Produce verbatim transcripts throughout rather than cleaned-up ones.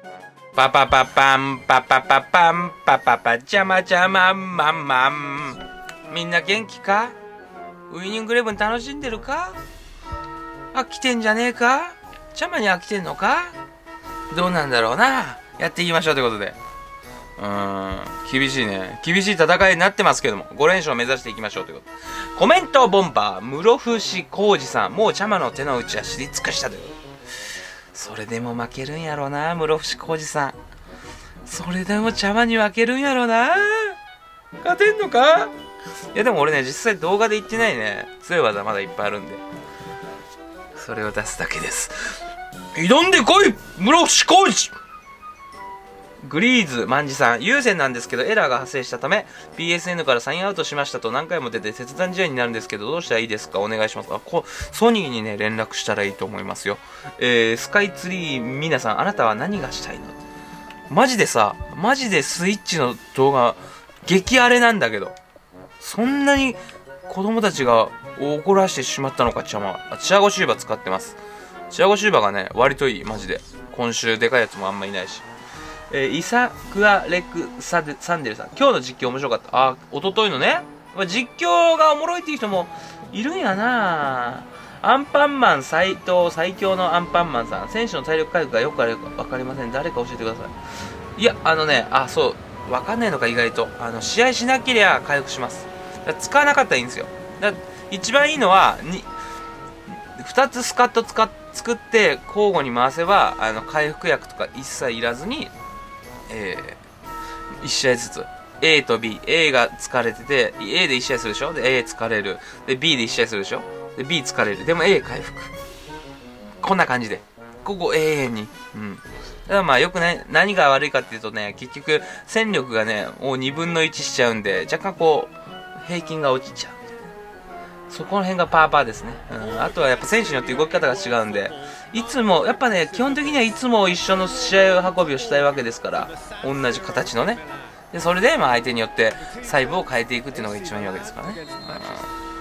パパパパンパパパパンパパパジャマジャマンマンマン。みんな元気か？ウイニングイレブン楽しんでるか？飽きてんじゃねえか？ジャマに飽きてんのか？どうなんだろうな。やっていきましょうということで。うーん、厳しいね。厳しい戦いになってますけども、ご連勝を目指していきましょうということで。コメントボンバー、室伏浩二さん、もうチャマの手の内は知り尽くしたということで。それでも負けるんやろな、室伏浩二さん。それでもチャマに負けるんやろな。勝てんのか？いやでも俺ね、実際動画で言ってないね、強い技まだいっぱいあるんで。それを出すだけです。挑んでこい室伏浩二。グリーズ万事さん、優先なんですけどエラーが発生したため ピーエスエヌ からサインアウトしましたと何回も出て切断試合になるんですけどどうしたらいいですか？お願いします。あこソニーにね連絡したらいいと思いますよ。えー、スカイツリー皆さん、あなたは何がしたいの？マジでさ、マジでスイッチの動画激荒れなんだけど、そんなに子供たちが怒らしてしまったのか。チャマチアゴシューバ使ってます。チアゴシューバがね割といい。マジで今週でかいやつもあんまいないし。えー、イサクアレクサデサンデルさん、今日の実況面白かった。あ、おとといのね。実況がおもろいっていう人もいるんやな。アンパンマン斎藤最強のアンパンマンさん、選手の体力回復がよくわかりません。誰か教えてください。いや、あのね、あ、そう、わかんないのか意外と。あの、試合しなければ回復します。だから使わなかったらいいんですよ。だ一番いいのは、に、ふたつスカット使っ作って交互に回せば、あの、回復薬とか一切いらずに、えー、いち試合ずつ A と B、A が疲れてて A でいち試合するでしょ、で A 疲れる、で B でいち試合するでしょ、で B 疲れる、でも A 回復、こんな感じでここ永遠に。うんだからまあよくね、何が悪いかっていうとね、結局戦力がねもうにぶんのいちしちゃうんで、若干こう平均が落ちちゃう。そこの辺がパーパーですね。うん、あとはやっぱ選手によって動き方が違うんで、いつもやっぱね基本的にはいつも一緒の試合運びをしたいわけですから、同じ形のね。でそれでまあ相手によって細部を変えていくっていうのが一番いいわけですからね。うん、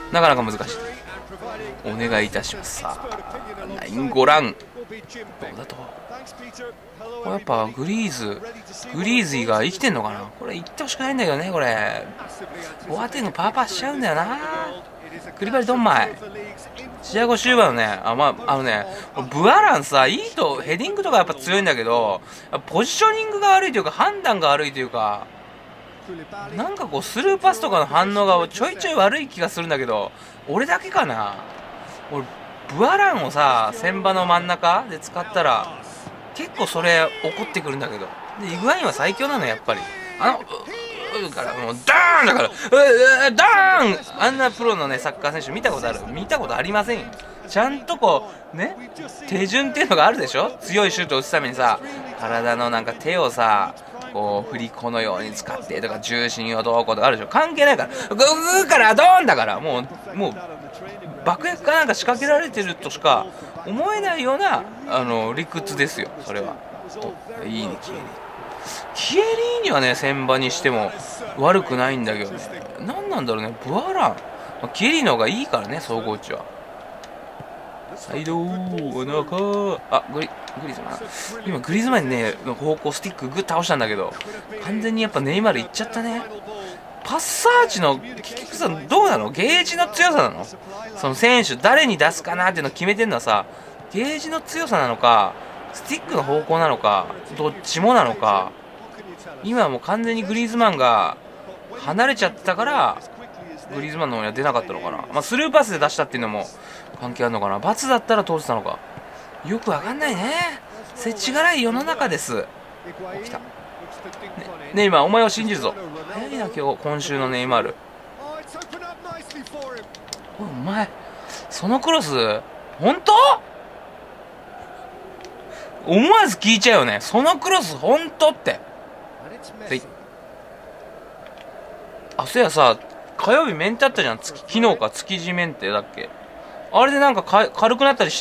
なかなか難しい。お願いいたします。さあナインご覧どうだと。これやっぱグリーズグリーズイが生きてんのかな。これ言ってほしくないんだけどね。これボアテングパーパーしちゃうんだよな。クリバリドンマイチアゴシューバーのね、あ、まあ、あのね、ブアランさ、いいと、ヘディングとかやっぱ強いんだけど、ポジショニングが悪いというか、判断が悪いというか、なんかこう、スルーパスとかの反応がちょいちょい悪い気がするんだけど、俺だけかな。俺、ブアランをさ、船場の真ん中で使ったら、結構それ怒ってくるんだけど。で、イグアインは最強なの、やっぱり。あの、からもうダーンだからうダーンあんなプロのねサッカー選手見たことある？見たことありませんよ。ちゃんとこうね手順っていうのがあるでしょ。強いシュートを打つためにさ、体のなんか手をさこう振り子のように使ってとか重心をどうこうとかあるでしょ。関係ないからグーグーからドーンだから、もうもう爆薬かなんか仕掛けられてるとしか思えないようなあの理屈ですよそれは。いいねキエリキエリーニはね船場にしても悪くないんだけどね。何なんだろうねブアラン、まあ、キエリーの方がいいからね総合値は。サイドおなかあグリグリズマン、今グリズマンにねの方向スティックグッ倒したんだけど完全にやっぱネイマールいっちゃったね。パッサージの結局さどうなの、ゲージの強さなの。その選手誰に出すかなっていうのを決めてるのはさゲージの強さなのかスティックの方向なのかどっちもなのか。今はもう完全にグリーズマンが離れちゃってたからグリーズマンの方には出なかったのかな。まあスルーパスで出したっていうのも関係あるのかな。罰だったら通ってたのかよくわかんないね。世知辛い世の中です。起きたね、ネイマーお前を信じるぞ。早いな今日今週のネイマール。お前そのクロス本当思わず聞いちゃうよね。そのクロス本当って。はい。あ、そうやさ、火曜日メンテあったじゃん。昨日か、築地メンテだっけ。あれでなんかか軽くなったりした？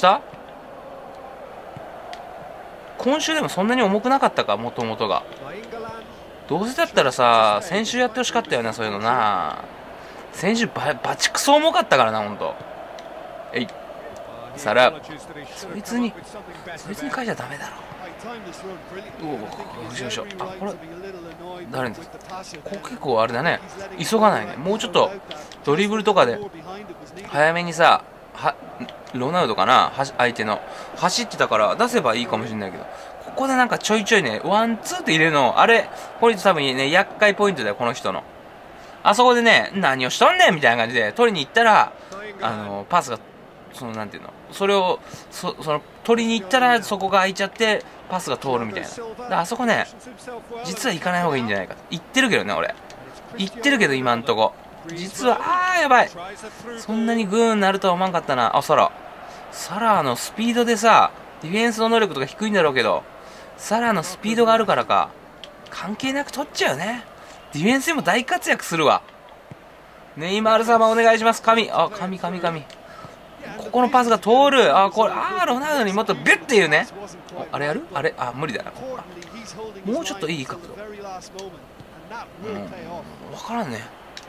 今週でもそんなに重くなかったか、もともとが。どうせだったらさ、先週やってほしかったよね、そういうのな。先週ババチクソ重かったからな、ほんと。えい。さら、そいつに、そいつに書いちゃダメだろ。 おお、よいしょよいしょ。あ、これ誰に、ここ結構あれだね、急がないね。もうちょっとドリブルとかで早めにさ、はロナウドかな、は相手の走ってたから出せばいいかもしれないけど、ここでなんかちょいちょいね、ワンツーって入れるの、あれこれ多分ね、厄介ポイントだよ、この人の。あそこでね、何をしとんねんみたいな感じで取りに行ったら、あのパスが、そのなんていうの、それをそその取りに行ったらそこが空いちゃってパスが通るみたいな。だからあそこね、実は行かない方がいいんじゃないかと言ってるけどね、俺言ってるけど、今んとこ実は、あーやばい、そんなにグーンなるとは思わんかったな。あ、サラサラのスピードでさ、ディフェンスの能力とか低いんだろうけど、サラのスピードがあるからか関係なく取っちゃうよね。ディフェンスでも大活躍するわ。ネイマール様お願いします。神、あ、神神神、ここのパスが通る。あ、これ、あーロナウドにもっとビュッて言うね。あれやる、あれ、あ、無理だな。もうちょっといい角度。うん、分からんね。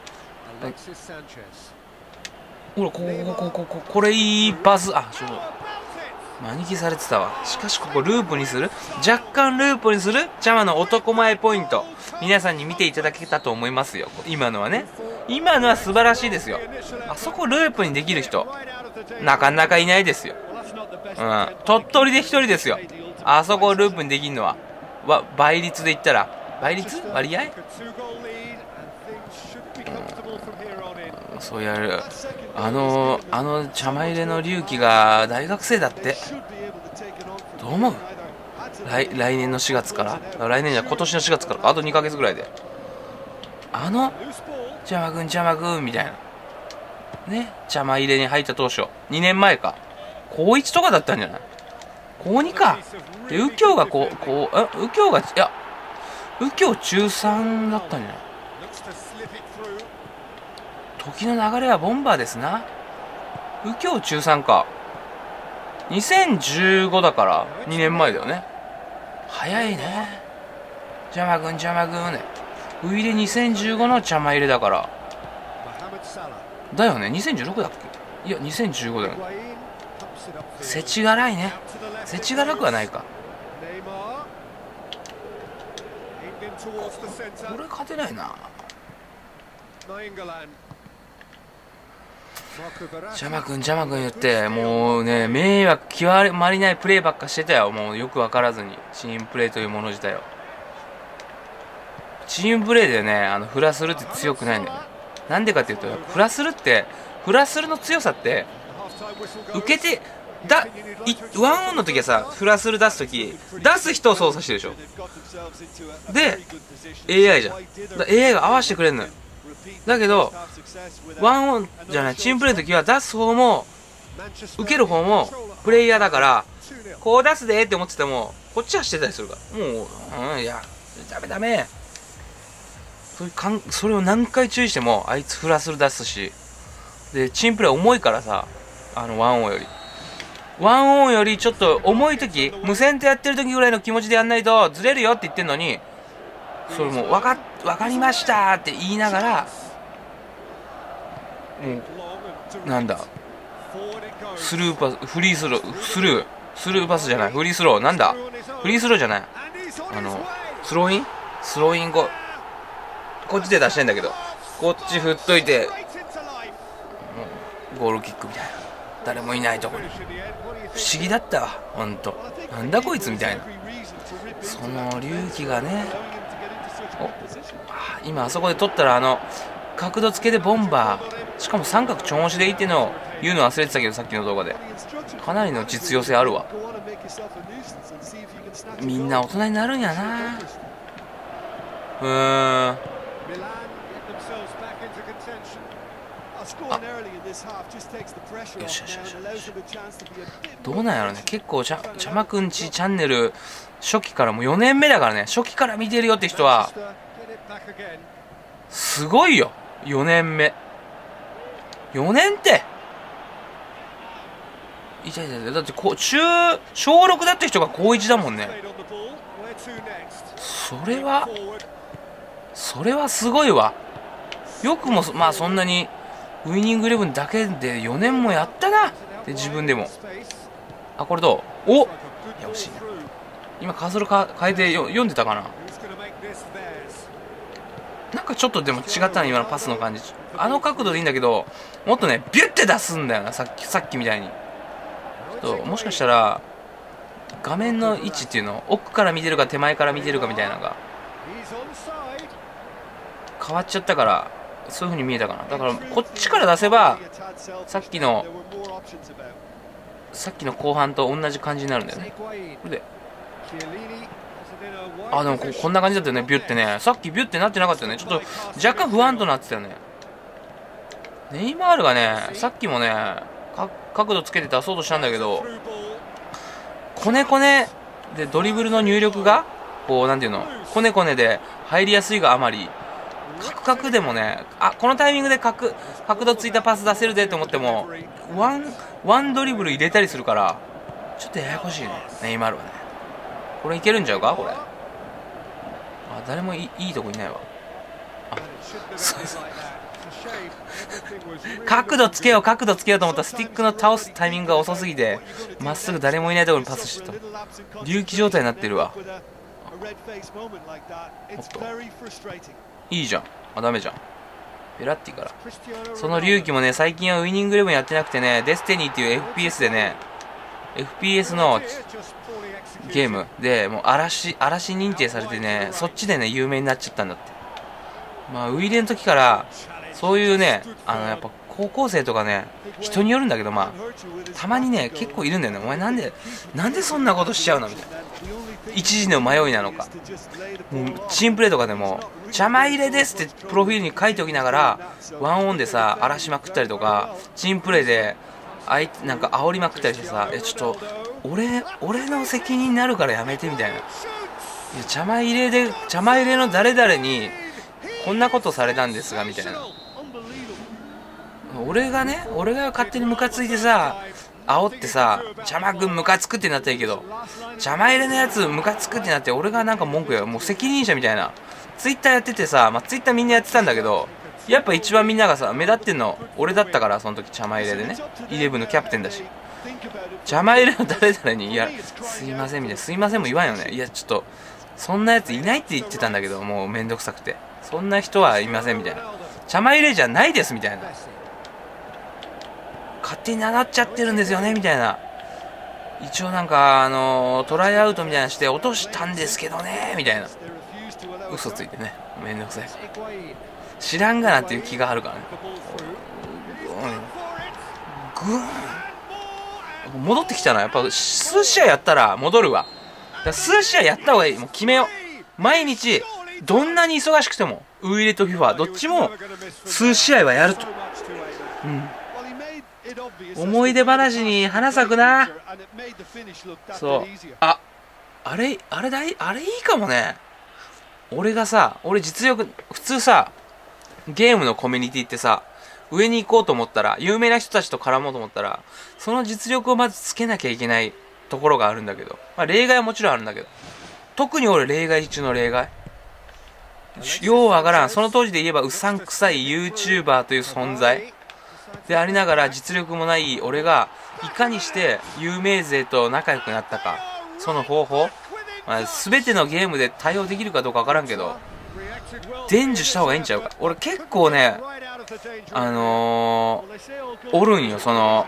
ほら、こここここここれいいパス。あ、ちょっとマニキされてたわ。しかしここループにする、若干ループにするジャマの男前ポイント、皆さんに見ていただけたと思いますよ。今のはね、今のは素晴らしいですよ。あそこループにできる人なかなかいないですよ。うん、鳥取で一人ですよ、あそこをループにできるのは。わ、倍率で言ったら、倍率割合、うん、そうやる。あのあの茶ま入れの龍騎が大学生だって。どう思う？ 来, 来年のしがつから、来年じゃ今年のしがつから、あとにかげつぐらいで、あの茶間くん茶間くんみたいなね、茶間入れに入った当初にねんまえか、こういちとかだったんじゃない、こうにか。で右京がこうこうえ右京がいや右京中さんだったんじゃない。時の流れはボンバーですな。右京中さんか、にせんじゅうごだからにねんまえだよね。早いね。ジャマくんジャマくんね、ウイレにせんじゅうごの茶間入れだからだよね。にせんじゅうろくだっけ、いやにせんじゅうごだよ。せちがらいね。せちがらくはないか。これ勝てないな。ジャマくんジャマくん言ってもうね、迷惑極まりないプレーばっかしてたよ。もうよく分からずに、チームプレーというもの自体を。チームプレーでね、あのフラスルって強くないんだよね。なんでかっていうと、フラスルってフラスルの強さって受けてだいワンオンの時はさ、フラスル出す時出す人を操作してるでしょ。で エーアイ じゃん。だ エーアイ が合わせてくれるのよ。だけどワンオンじゃない、チームプレーの時は出す方も受ける方もプレイヤーだから、こう出すでって思っててもこっちはしてたりするから、もう、うん、いやダメダメ、それかんそれを何回注意してもあいつフラスル出すし、でチームプレー重いからさ、あのワンオンよりワンオンよりちょっと重い時、無線とやってる時ぐらいの気持ちでやんないとずれるよって言ってんのに、それもう分か分かりましたって言いながら、もうなんだスルーパス、フリースロー、スルースルーパスじゃない、フリースロー、なんだフリースローじゃない、あのスローインスローインここっちで出してんだけど、こっち振っといてゴールキックみたいな、誰もいないところに。不思議だったわほんと、なんだこいつみたいな。その龍騎がね、おあ今あそこで取ったら、あの角度つけでボンバー、しかも三角ちょん押しでいいってのを言うの忘れてたけど、さっきの動画でかなりの実用性あるわ。みんな大人になるんやな。うーん、あよしよしよしよし、どうなんやろね。結構ちゃちゃまくんちチャンネル初期からもうよねんめだからね、初期から見てるよって人はすごいよ。よねんめよねんっていやいやいや、だってこう中小ろくだって人が高いちだもんね。それはそれはすごいわ。よくもまあそんなにウイニングイレブンだけでよねんもやったなって自分でも。あ、これどう、おいや惜しいな。 今カーソルか変えてよ読んでたかな。なんかちょっとでも違ったね、今のパスの感じ。あの角度でいいんだけど、もっとねビュッて出すんだよな、さっきさっきみたいに。ちょっともしかしたら画面の位置っていうの、奥から見てるか手前から見てるかみたいなのが変わっちゃったから、そういう風に見えたかな。だからこっちから出せばさっきのさっきの後半と同じ感じになるんだよね。これで、あ、でも こ, こんな感じだったよね、ビュってね。さっきビュってなってなかったよね。ちょっと若干不安となってたよね。ネイマールがね、さっきもね角度つけて出そうとしたんだけど、コネコネでドリブルの入力がこうなんていうの、コネコネで入りやすいがあまり、カクカクでもね、あ、このタイミングで角角度ついたパス出せるでと思ってもワンワンドリブル入れたりするから、ちょっとややこしいね、ネイマールはね。これいけるんちゃうか、これ。あ、誰もい い, いいとこいないわ。あ、そうそう角度つけよう角度つけようと思ったらスティックの倒すタイミングが遅すぎて、まっすぐ誰もいないところにパスしてた。隆起状態になってるわ。おっと、いいじゃん。あ、ダメじゃん。ベラッティから。その隆起もね、最近はウイニングイレブンやってなくてね、デスティニーっていう エフピーエス でね、エフピーエス のゲームでもう嵐嵐認定されてね、そっちでね有名になっちゃったんだって。まあウイレの時からそういうね、あのやっぱ高校生とかね、人によるんだけど、まあたまにね結構いるんだよね。お前なんでなんでそんなことしちゃうのみたいな、一時の迷いなのか、もうチームプレーとかでも邪魔入れですってプロフィールに書いておきながらワンオンでさ荒らしまくったりとか、チームプレーであいなんか煽りまくったりしてさ、えちょっと俺俺の責任になるからやめてみたいな。いや邪魔入れで邪魔入れの誰々にこんなことされたんですがみたいな。俺がね俺が勝手にムカついてさ煽ってさ、邪魔くんムカつくってなったらいいけど、邪魔入れのやつムカつくってなって俺がなんか文句や、もう責任者みたいな。ツイッターやっててさ、まあ、ツイッターみんなやってたんだけど、やっぱ一番みんながさ目立ってんの俺だったから、その時邪魔入れでね、イレブンのキャプテンだし、邪魔入れの誰々に、いやすいませんみたいな、すいませんも言わんよね。いやちょっとそんなやついないって言ってたんだけど、もうめんどくさくて、そんな人はいませんみたいな、邪魔入れじゃないですみたいな、勝手に名乗っちゃってるんですよねみたいな。一応なんかあのー、トライアウトみたいなして落としたんですけどねみたいな、嘘ついてね、めんどくさい、知らんがなっていう気があるからね。グーン戻ってきたな。やっぱ数試合やったら戻るわ。だから数試合やった方がいい。もう決めよう。毎日どんなに忙しくてもウイイレと フィファ どっちも数試合はやると。うん、思い出話に花咲くな。そう、ああれあれだいあれいいかもね。俺がさ、俺実力普通さ、ゲームのコミュニティってさ、上に行こうと思ったら、有名な人たちと絡もうと思ったら、その実力をまずつけなきゃいけないところがあるんだけど、まあ例外はもちろんあるんだけど、特に俺例外中の例外。ようわからん。その当時で言えばうさんくさい YouTuber という存在でありながら、実力もない俺がいかにして有名勢と仲良くなったか、その方法、まあ、全てのゲームで対応できるかどうかわからんけど、伝授した方がいいんちゃうか。俺結構ね、あのー、おるんよ。その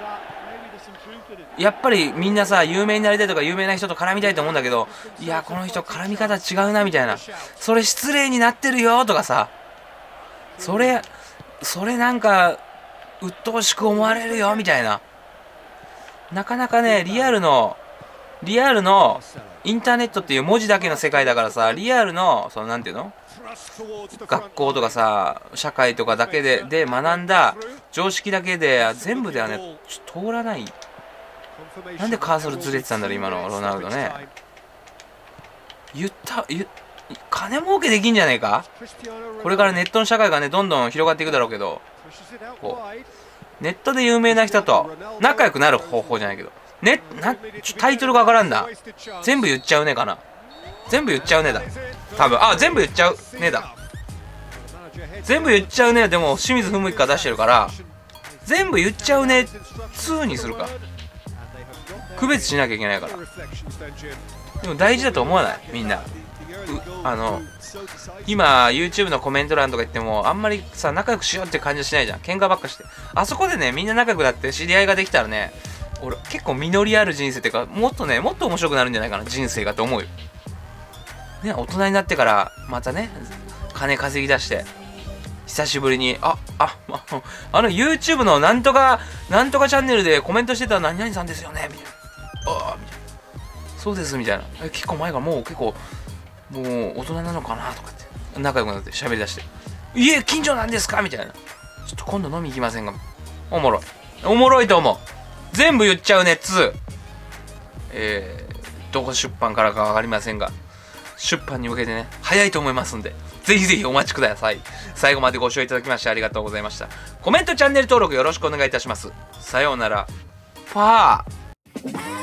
やっぱりみんなさ、有名になりたいとか有名な人と絡みたいと思うんだけど、いやこの人絡み方違うなみたいな、それ失礼になってるよとかさ、それそれなんか鬱陶しく思われるよみたいな、なかなかね、リアルのリアルのインターネットっていう文字だけの世界だからさ、リアルのそのなんていうの、学校とかさ社会とかだけでで学んだ常識だけで全部ではねちょっと通らない。なんでカーソルずれてたんだろう今のロナウドね。言った言金儲けできんじゃねえか。これからネットの社会がねどんどん広がっていくだろうけど、こうネットで有名な人と仲良くなる方法じゃないけど、ね、なちょタイトルがわからんだ。全部言っちゃうねかな。全部言っちゃうねだ多分。あ、全部言っちゃうねだ全部言っちゃうね。でも清水文之が出してるから全部言っちゃうねににするか。区別しなきゃいけないから。 でも大事だと思わない？みんな。あの、今、YouTube のコメント欄とか言っても、あんまりさ、仲良くしようって感じはしないじゃん。喧嘩ばっかして。あそこでね、みんな仲良くなって知り合いができたらね、俺、結構実りある人生っていうか、もっとね、もっと面白くなるんじゃないかな、人生がと思うよ。ね、大人になってから、またね、金稼ぎ出して、久しぶりに、あ、あ、ああの YouTube のなんとか、なんとかチャンネルでコメントしてた何々さんですよね、みたいな。ああ、みたいな。そうです、みたいな。え、結構前がもう結構、もう大人なのかなとかって仲良くなって喋り出して「家近所なんですか?」みたいな。ちょっと今度飲み行きませんか？おもろいおもろいと思う。全部言っちゃうね。にえー、どこ出版からか分かりませんが、出版に向けてね早いと思いますんで、ぜひぜひお待ちください。最後までご視聴いただきましてありがとうございました。コメントチャンネル登録よろしくお願いいたします。さようなら。パー。